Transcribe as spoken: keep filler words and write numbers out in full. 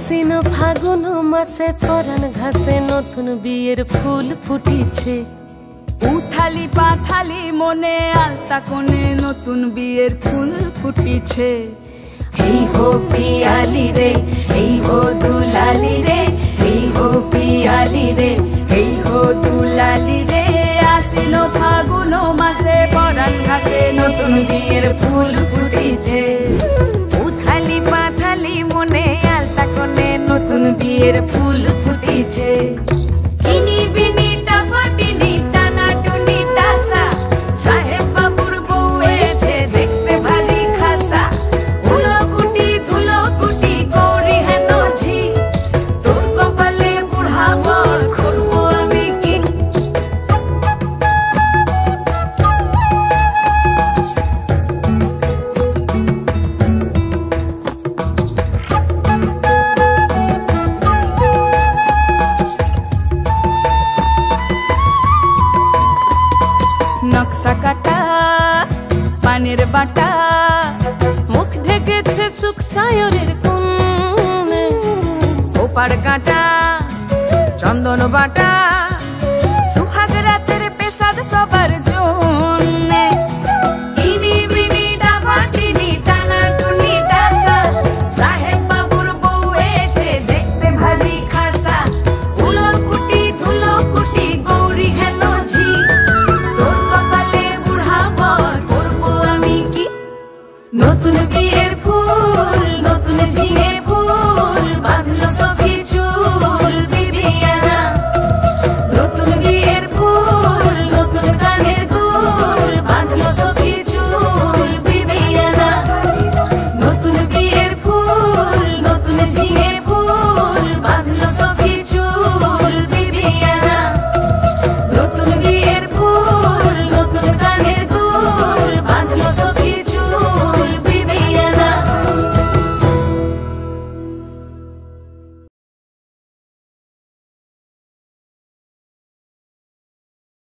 আশ্বিন ফাগুন মাসে পরাণ ঘাসে নতুন বিয়ের ফুল ফুটিছে। উথালি পাথালি মনে আলতা কোণে নতুন বিয়ের ফুল ফুটিছে। এই হো পিয়ালি রে, এই হো দুলালি রে, এই হো পিয়ালি রে, এই হো দুলালি রে। আশ্বিন ফাগুন মাসে পরাণ ঘাসে নতুন বিয়ের ফুল ফুটিছে। উথালি পাথালি মনে আলতা কোণে নতুন বিয়ের ফুল ফুটিছে। ইনি বিনি টাপাটিনি টানা টুনি টাসা, সাহেব বাবুর বউ এসে দেখতে ভারী খাসা। উলো কুটি ধুলো কুটি করি হেন ঝি, তোর কপালে বুড়া বর করবো আমি কি। নকশা কাটা পানের বাটা, মুখ ঢেকেছে সুখ সায়রের কোণে। ওপার কাটা চন্দন বাটা, সুহাগ রাতের পেশাদ সবার